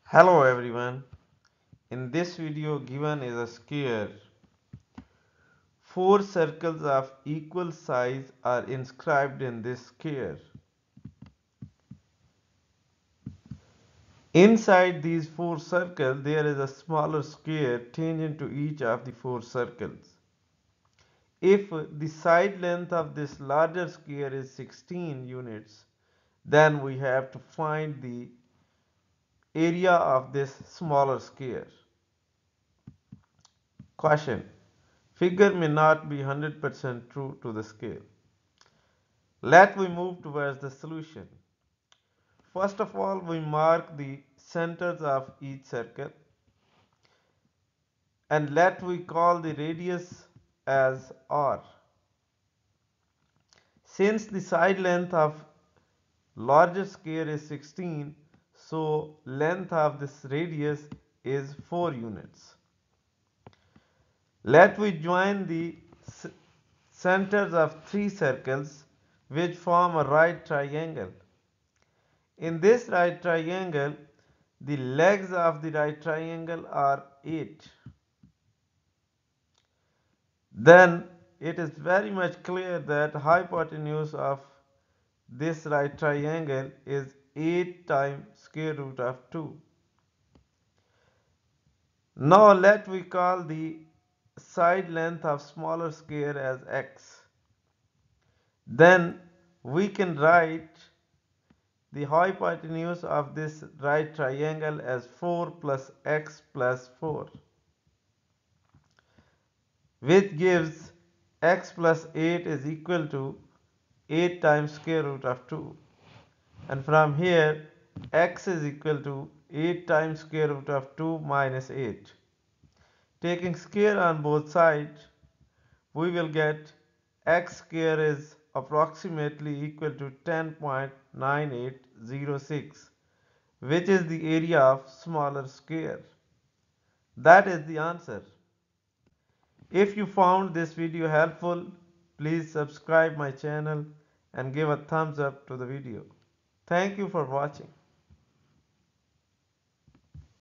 Hello everyone. In this video given is a square. Four circles of equal size are inscribed in this square. Inside these four circles there is a smaller square tangent to each of the four circles. If the side length of this larger square is 16 units, then we have to find the area of this smaller square. Question. Figure may not be 100% true to the scale. Let we move towards the solution. First of all, we mark the centers of each circle and let we call the radius as r. Since the side length of larger square is 16, so length of this radius is 4 units. Let we join the centers of three circles which form a right triangle. In this right triangle, the legs of the right triangle are 8. Then it is very much clear that hypotenuse of this right triangle is 8 times square root of 2. Now let we call the side length of smaller square as x. Then we can write the hypotenuse of this right triangle as 4 plus x plus 4, which gives x plus 8 is equal to 8 times square root of 2. And from here, x is equal to 8 times square root of 2 minus 8. Taking square on both sides, we will get x square is approximately equal to 10.9806, which is the area of smaller square. That is the answer. If you found this video helpful, please subscribe my channel and give a thumbs up to the video. Thank you for watching.